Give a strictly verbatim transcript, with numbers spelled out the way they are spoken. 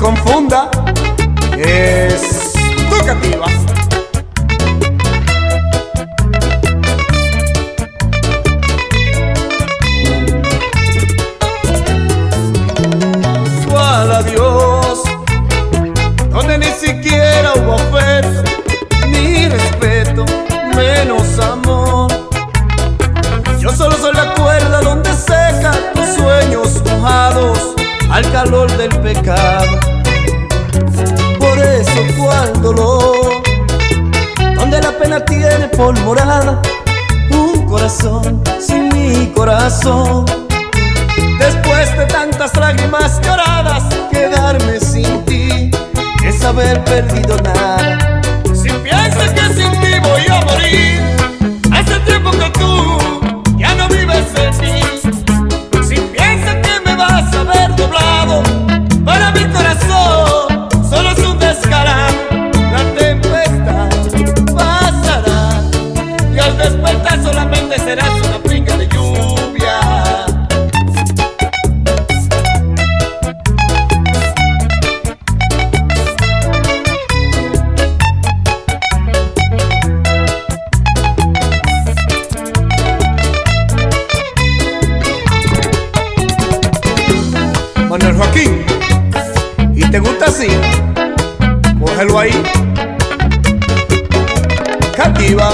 confunda, es tu cativa. Cual adiós, donde ni siquiera hubo afecto, ni respeto, menos amor. Yo solo soy la cuerda donde seca tus sueños mojados al calor del pecado. Por eso cual dolor, donde la pena tiene por morada un corazón sin mi corazón. Después de tantas lágrimas lloradas, quedarme sin ti es haber perdido nada. Si piensas que sin ti voy a morir, hace tiempo que tú ya no vives en mí. Si piensas que me vas a ver doblado, para mi corazón solo es un descarado. La tempestad pasará y al despertar solamente serás una brinca de lluvia. Manuel Joaquín, ¿y te gusta así? Cógelo ahí. Cativa.